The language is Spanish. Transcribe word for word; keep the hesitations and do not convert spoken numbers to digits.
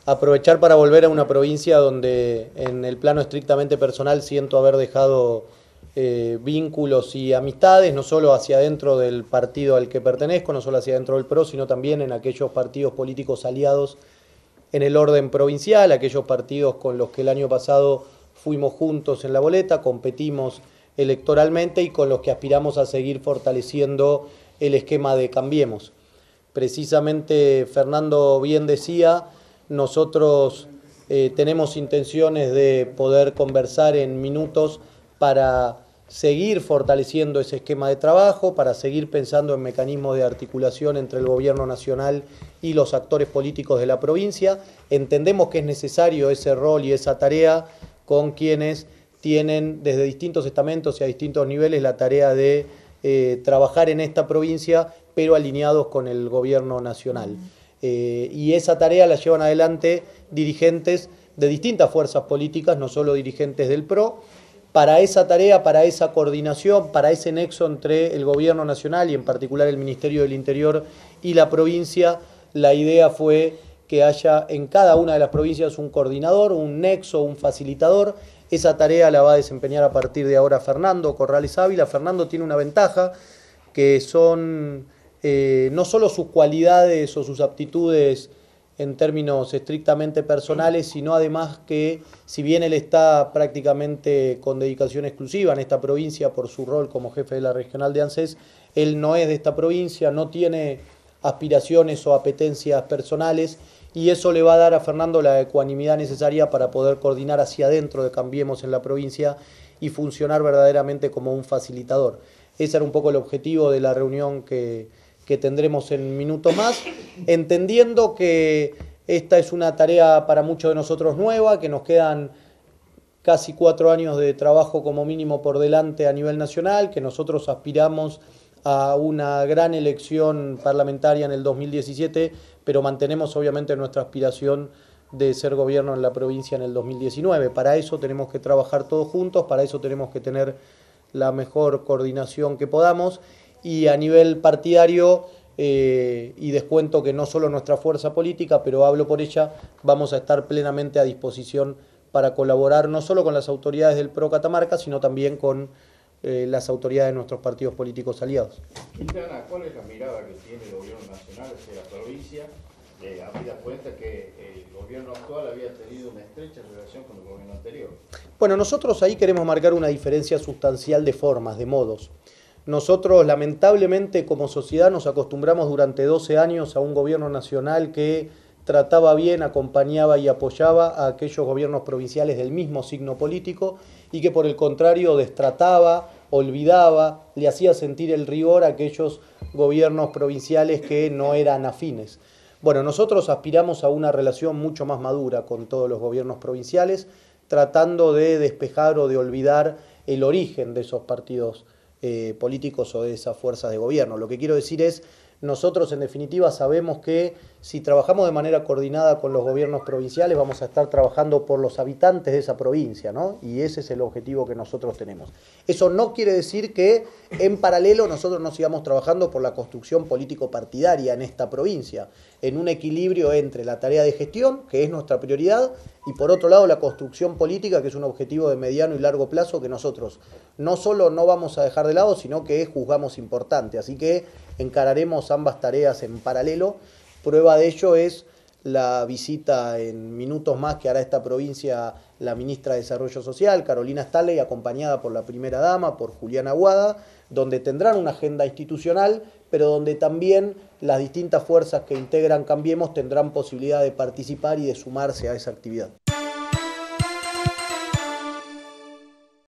aprovechar para volver a una provincia donde en el plano estrictamente personal siento haber dejado eh, vínculos y amistades, no solo hacia adentro del partido al que pertenezco, no solo hacia adentro del P R O, sino también en aquellos partidos políticos aliados en el orden provincial, aquellos partidos con los que el año pasado fuimos juntos en la boleta, competimos electoralmente y con los que aspiramos a seguir fortaleciendo el esquema de Cambiemos. Precisamente Fernando bien decía, nosotros eh, tenemos intenciones de poder conversar en minutos para seguir fortaleciendo ese esquema de trabajo, para seguir pensando en mecanismos de articulación entre el gobierno nacional y los actores políticos de la provincia. Entendemos que es necesario ese rol y esa tarea con quienes tienen desde distintos estamentos y a distintos niveles la tarea de eh, trabajar en esta provincia, pero alineados con el gobierno nacional. Eh, y esa tarea la llevan adelante dirigentes de distintas fuerzas políticas, no solo dirigentes del P R O. Para esa tarea, para esa coordinación, para ese nexo entre el gobierno nacional y en particular el Ministerio del Interior y la provincia, la idea fue que haya en cada una de las provincias un coordinador, un nexo, un facilitador. Esa tarea la va a desempeñar a partir de ahora Fernando Corrales Ávila. Fernando tiene una ventaja, que son eh, no solo sus cualidades o sus aptitudes en términos estrictamente personales, sino además que, si bien él está prácticamente con dedicación exclusiva en esta provincia por su rol como jefe de la regional de ANSES, él no es de esta provincia, no tiene aspiraciones o apetencias personales, y eso le va a dar a Fernando la ecuanimidad necesaria para poder coordinar hacia adentro de Cambiemos en la provincia y funcionar verdaderamente como un facilitador. Ese era un poco el objetivo de la reunión que, que tendremos en minutos más, entendiendo que esta es una tarea para muchos de nosotros nueva, que nos quedan casi cuatro años de trabajo como mínimo por delante a nivel nacional, que nosotros aspiramos a una gran elección parlamentaria en el dos mil diecisiete, pero mantenemos obviamente nuestra aspiración de ser gobierno en la provincia en el dos mil diecinueve. Para eso tenemos que trabajar todos juntos, para eso tenemos que tener la mejor coordinación que podamos, y a nivel partidario, eh, y descuento que no solo nuestra fuerza política, pero hablo por ella, vamos a estar plenamente a disposición para colaborar no solo con las autoridades del P R O Catamarca, sino también con eh, las autoridades de nuestros partidos políticos aliados. Quintana, ¿cuál es la mirada que tiene el gobierno nacional hacia la provincia? Eh, habida cuenta que el gobierno actual había tenido una estrecha relación con el gobierno anterior. Bueno, nosotros ahí queremos marcar una diferencia sustancial de formas, de modos. Nosotros, lamentablemente, como sociedad nos acostumbramos durante doce años a un gobierno nacional que trataba bien, acompañaba y apoyaba a aquellos gobiernos provinciales del mismo signo político y que por el contrario destrataba, olvidaba, le hacía sentir el rigor a aquellos gobiernos provinciales que no eran afines. Bueno, nosotros aspiramos a una relación mucho más madura con todos los gobiernos provinciales, tratando de despejar o de olvidar el origen de esos partidos eh, políticos o de esas fuerzas de gobierno. Lo que quiero decir es, nosotros en definitiva sabemos que si trabajamos de manera coordinada con los gobiernos provinciales vamos a estar trabajando por los habitantes de esa provincia, ¿no? Y ese es el objetivo que nosotros tenemos. Eso no quiere decir que en paralelo nosotros no sigamos trabajando por la construcción político-partidaria en esta provincia, en un equilibrio entre la tarea de gestión, que es nuestra prioridad, y por otro lado la construcción política, que es un objetivo de mediano y largo plazo que nosotros no solo no vamos a dejar de lado, sino que juzgamos importante. Así que encararemos ambas tareas en paralelo. Prueba de ello es la visita en minutos más que hará esta provincia la ministra de Desarrollo Social, Carolina Stanley, acompañada por la primera dama, por Juliana Aguada, donde tendrán una agenda institucional, pero donde también las distintas fuerzas que integran Cambiemos tendrán posibilidad de participar y de sumarse a esa actividad.